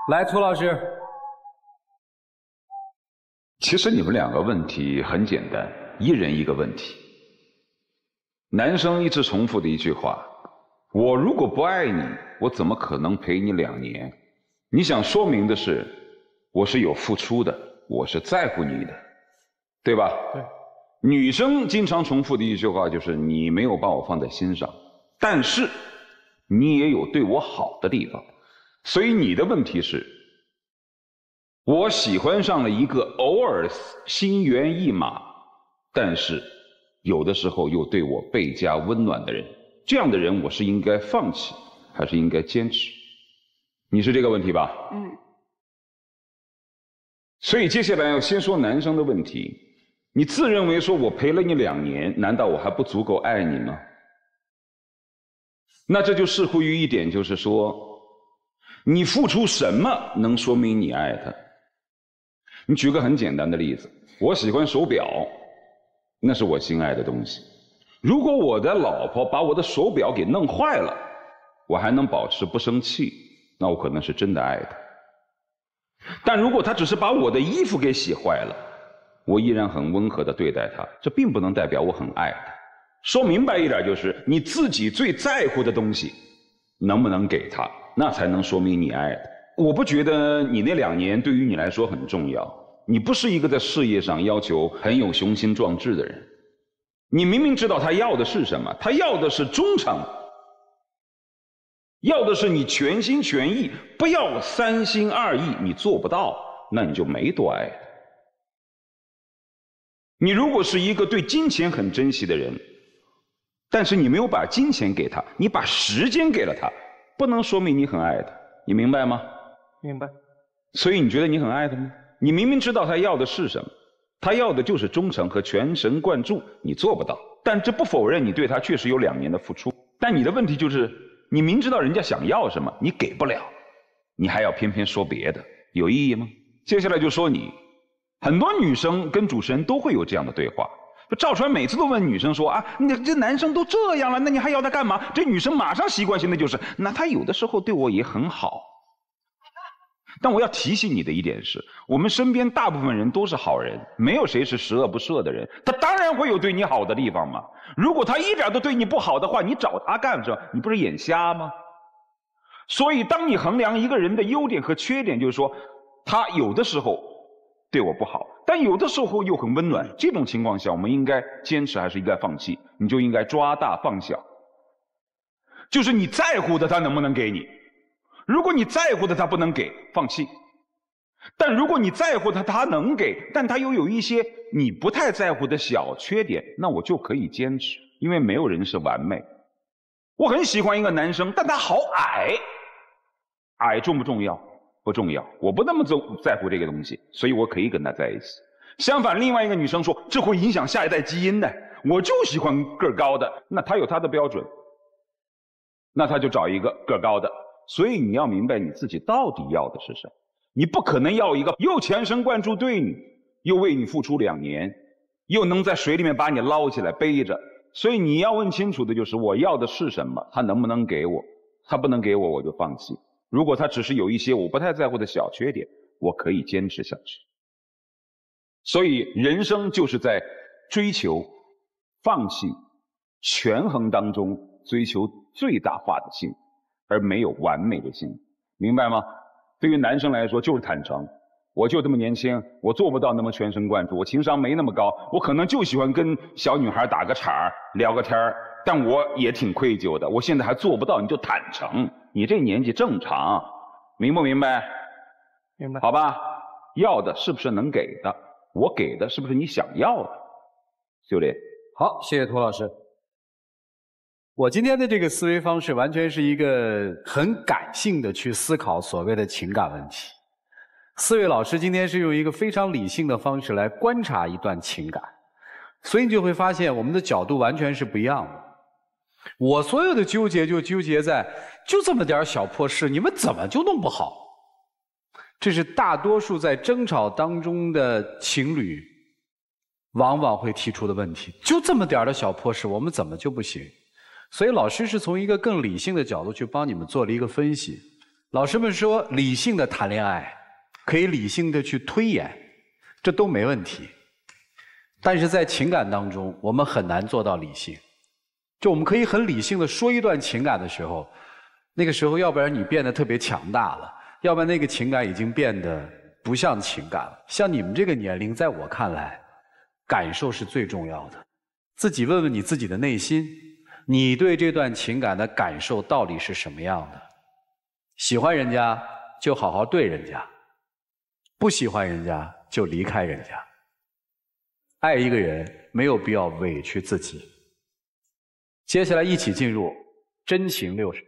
来，涂老师。 其实你们两个问题很简单，一人一个问题。男生一直重复的一句话：我如果不爱你，我怎么可能陪你2年？你想说明的是，我是有付出的，我是在乎你的，对吧？对。女生经常重复的一句话就是：你没有把我放在心上，但是你也有对我好的地方。所以你的问题是：我喜欢上了一个偶尔心猿意马，但是有的时候又对我倍加温暖的人，这样的人我是应该放弃还是应该坚持？你是这个问题吧？嗯。所以接下来要先说男生的问题。你自认为说我陪了你2年，难道我还不足够爱你吗？那这就似乎于一点，就是说你付出什么能说明你爱他？你举个很简单的例子，我喜欢手表，那是我心爱的东西。如果我的老婆把我的手表给弄坏了，我还能保持不生气，那我可能是真的爱她。但如果她只是把我的衣服给洗坏了，我依然很温和地对待她，这并不能代表我很爱她。说明白一点，就是你自己最在乎的东西能不能给她，那才能说明你爱她。我不觉得你那2年对于你来说很重要，你不是一个在事业上要求很有雄心壮志的人。你明明知道他要的是什么，他要的是忠诚，要的是你全心全意，不要3心2意，你做不到，那你就没多爱他。你如果是一个对金钱很珍惜的人，但是你没有把金钱给他，你把时间给了他，不能说明你很爱他，你明白吗？明白。所以你觉得你很爱他吗？你明明知道他要的是什么，他要的就是忠诚和全神贯注，你做不到，但这不否认你对他确实有2年的付出。但你的问题就是，你明知道人家想要什么，你给不了，你还要偏偏说别的，有意义吗？接下来就说你，很多女生跟主持人都会有这样的对话。赵传每次都问女生说啊，你这男生都这样了，那你还要他干嘛？这女生马上习惯性的就是，那他有的时候对我也很好。但我要提醒你的一点是，我们身边大部分人都是好人，没有谁是十恶不赦的人，他当然会有对你好的地方嘛。如果他一点都对你不好的话，你找他干什么？你不是眼瞎吗？所以当你衡量一个人的优点和缺点，就是说他有的时候对我不好，但有的时候又很温暖，这种情况下我们应该坚持还是应该放弃？你就应该抓大放小，就是你在乎的他能不能给你，如果你在乎的他不能给，放弃。但如果你在乎他，他能给，但他又有一些你不太在乎的小缺点，那我就可以坚持，因为没有人是完美。我很喜欢一个男生，但他好矮，矮重不重要？不重要，我不那么在乎这个东西，所以我可以跟他在一起。相反，另外一个女生说这会影响下一代基因的，我就喜欢个儿高的，那他有他的标准，那他就找一个个儿高的。所以你要明白你自己到底要的是什么，你不可能要一个又全神贯注对你，又为你付出2年，又能在水里面把你捞起来背着。所以你要问清楚的就是我要的是什么，他能不能给我，他不能给我我就放弃。如果他只是有一些我不太在乎的小缺点，我可以坚持下去。所以人生就是在追求、放弃、权衡当中追求最大化的幸福，而没有完美的幸福，明白吗？对于男生来说就是坦诚，我就这么年轻，我做不到那么全神贯注，我情商没那么高，我可能就喜欢跟小女孩打个岔聊个天，但我也挺愧疚的，我现在还做不到，你就坦诚，你这年纪正常，明不明白？明白。好吧，要的是不是能给的，我给的是不是你想要的？秀丽， 好，谢谢涂老师。我今天的这个思维方式完全是一个很感性的去思考所谓的情感问题。4位老师今天是用一个非常理性的方式来观察一段情感，所以你就会发现我们的角度完全是不一样的。我所有的纠结就纠结在就这么点小破事，你们怎么就弄不好？这是大多数在争吵当中的情侣往往会提出的问题，就这么点的小破事，我们怎么就不行？所以老师是从一个更理性的角度去帮你们做了一个分析。 老师们说，理性的谈恋爱，可以理性的去推演，这都没问题。但是在情感当中，我们很难做到理性。就我们可以很理性的说一段情感的时候，那个时候要不然你变得特别强大了，要不然那个情感已经变得不像情感了。像你们这个年龄，在我看来，感受是最重要的。自己问问你自己的内心，你对这段情感的感受到底是什么样的？喜欢人家就好好对人家，不喜欢人家就离开人家。爱一个人没有必要委屈自己。接下来一起进入真情60。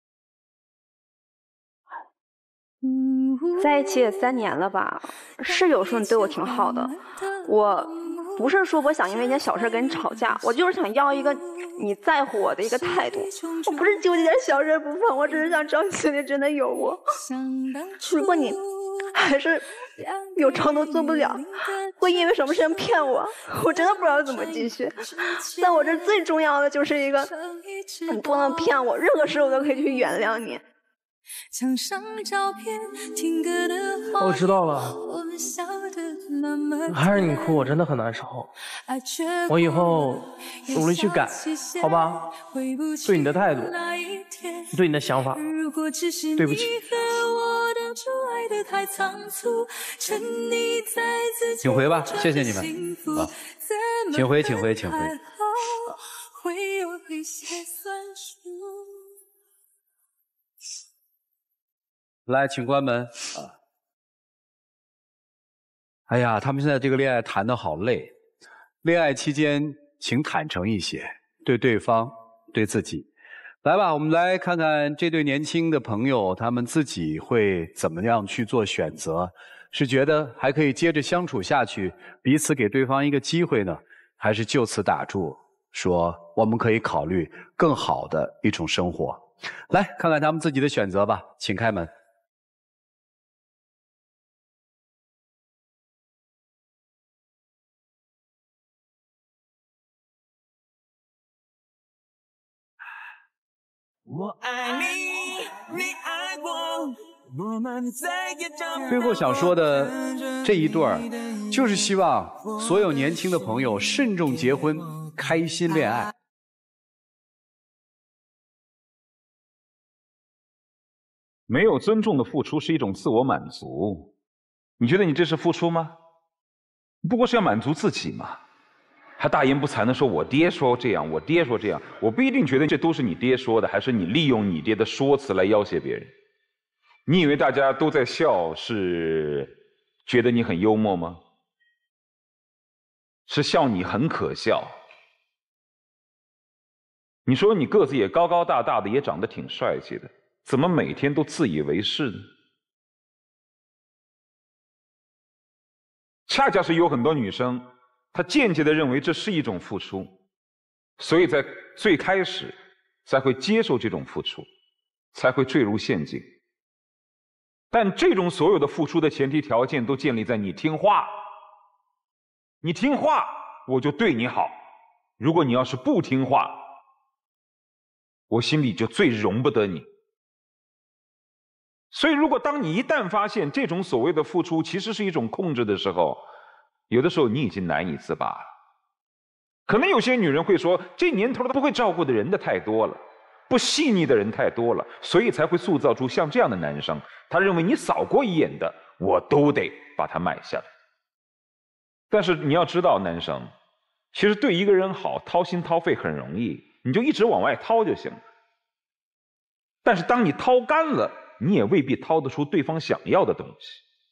在一起也3年了吧，是有时候你对我挺好的，我不是说我想因为一件小事跟你吵架，我就是想要一个你在乎我的一个态度，我不是纠结点小事不放，我只是想知道你心里真的有我。如果你还是有承诺做不了，会因为什么事情骗我，我真的不知道怎么继续。在我这最重要的就是一个，你不能骗我，任何事我都可以去原谅你。 我知道了，还是你哭我真的很难受，我以后努力去改，好吧？对你的态度，对你的想法，对不起。 请回吧，谢谢你们啊，请回，请回，请回。来，请关门啊！哎呀，他们现在这个恋爱谈得好累。恋爱期间，请坦诚一些，对对方，对自己。来吧，我们来看看这对年轻的朋友，他们自己会怎么样去做选择？是觉得还可以接着相处下去，彼此给对方一个机会呢，还是就此打住，说我们可以考虑更好的一种生活？来看看他们自己的选择吧，请开门。 我爱你，你爱我，我们再也找不到。 最后想说的这一段，就是希望所有年轻的朋友慎重结婚，开心恋爱。 没有尊重的付出是一种自我满足，你觉得你这是付出吗？不过是要满足自己嘛。还大言不惭地说我爹说这样，我爹说这样，我不一定觉得这都是你爹说的，还是你利用你爹的说辞来要挟别人。你以为大家都在笑是觉得你很幽默吗？是笑你很可笑。你说你个子也高高大大的，也长得挺帅气的，怎么每天都自以为是呢？恰恰是有很多女生她间接地认为这是一种付出，所以在最开始才会接受这种付出，才会坠入陷阱。但这种所有的付出的前提条件都建立在你听话，你听话我就对你好，如果你要是不听话，我心里就最容不得你。所以如果当你一旦发现这种所谓的付出其实是一种控制的时候，有的时候你已经难以自拔了。可能有些女人会说，这年头不会照顾的人的太多了，不细腻的人太多了，所以才会塑造出像这样的男生。他认为你扫过一眼的我都得把他买下来。但是你要知道，男生其实对一个人好，掏心掏肺很容易，你就一直往外掏就行了。但是当你掏干了，你也未必掏得出对方想要的东西。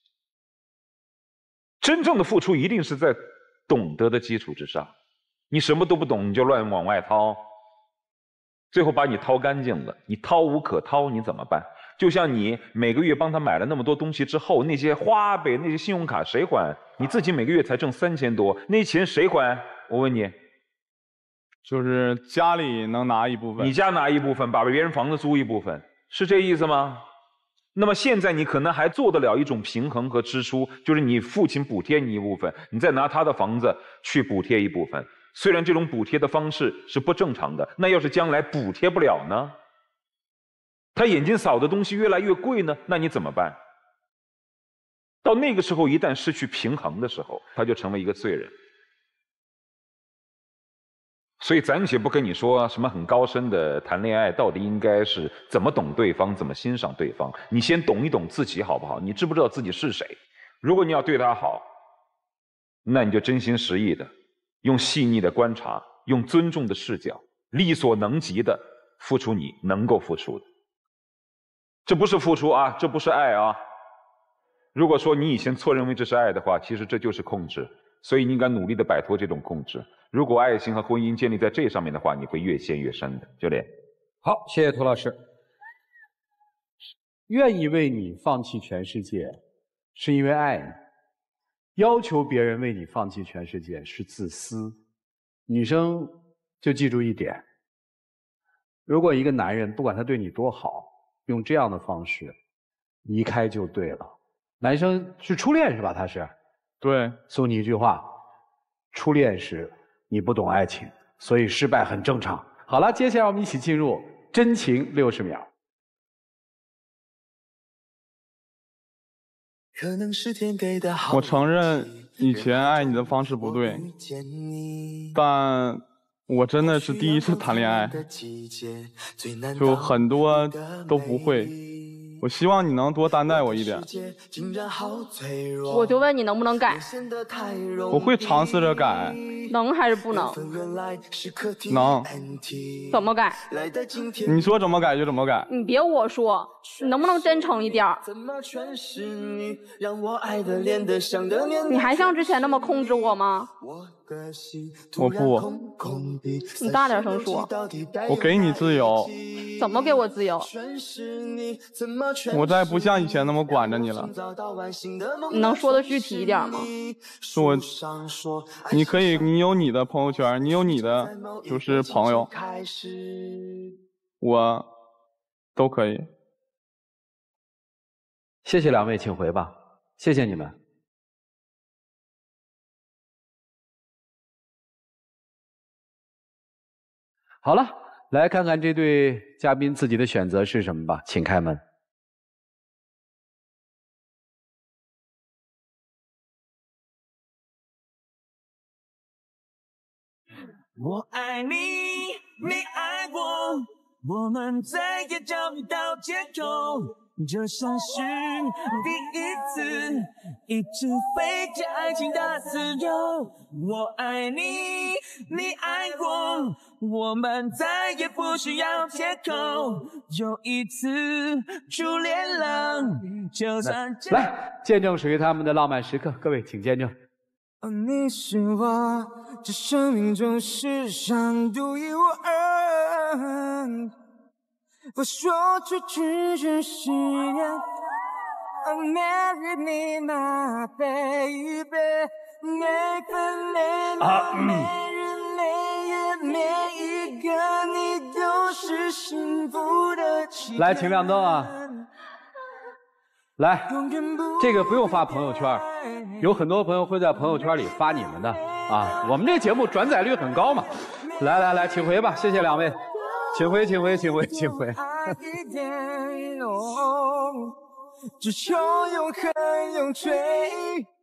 真正的付出一定是在懂得的基础之上，你什么都不懂你就乱往外掏，最后把你掏干净了，你掏无可掏，你怎么办？就像你每个月帮他买了那么多东西之后，那些花呗那些信用卡谁还？你自己每个月才挣3000多，那钱谁还？我问你， 就是家里能拿一部分， 你家拿一部分，把别人房子租一部分，是这意思吗？那么现在你可能还做得了一种平衡和支出，就是你父亲补贴你一部分，你再拿他的房子去补贴一部分。虽然这种补贴的方式是不正常的，那要是将来补贴不了呢？ 他眼睛扫的东西越来越贵呢，那你怎么办？到那个时候，一旦失去平衡的时候，他就成为一个罪人。所以暂且不跟你说什么很高深的谈恋爱到底应该是怎么懂对方，怎么欣赏对方。你先懂一懂自己好不好？你知不知道自己是谁？如果你要对他好，那你就真心实意的，用细腻的观察，用尊重的视角，力所能及的付出你能够付出的。这不是付出啊，这不是爱啊。如果说你以前错认为这是爱的话，其实这就是控制。所以你应该努力的摆脱这种控制。如果爱情和婚姻建立在这上面的话，你会越陷越深的。教练， 好，谢谢涂老师。愿意为你放弃全世界，是因为爱你；要求别人为你放弃全世界是自私。女生就记住一点：如果一个男人不管他对你多好，用这样的方式离开就对了。男生是初恋是吧？他是。 对， 送你一句话：初恋时你不懂爱情，所以失败很正常。好了，接下来我们一起进入真情60秒。 我承认以前爱你的方式不对，但我真的是第一次谈恋爱，就很多都不会。我希望你能多担待我一点。 我就问你能不能改？ 我会尝试着改。 能还是不能？ 能。 怎么改？ 你说怎么改就怎么改。 你别我说，你能不能真诚一点？你还像之前那么控制我吗？ 我不。 你大点声说。 我给你自由。 怎么给我自由？ 我再不像以前那么管着你了。 你能说的具体一点吗？ 你可以，你有你的朋友圈，你有你的就是朋友，我都可以。 谢谢两位，请回吧。谢谢你们。好了，来看看这对嘉宾自己的选择是什么吧，请开门。 我爱你，你爱我，我们再也找不到借口，就像是第一次，一直飞着爱情的自由。我爱你，你爱我，我们再也不需要借口，又一次初恋了，就算来见证属于他们的浪漫时刻，各位请见证。 你是我这生命中世上独一无二，我说出去只是愿 Marry me my baby， 每分每秒每日每夜每一个你都是幸福的期待。 来请亮灯啊，来，这个不用发朋友圈，有很多朋友会在朋友圈里发你们的啊。我们这节目转载率很高嘛。来来来，请回吧，谢谢两位，请回，请回，请回，请回。 只求永恒永垂。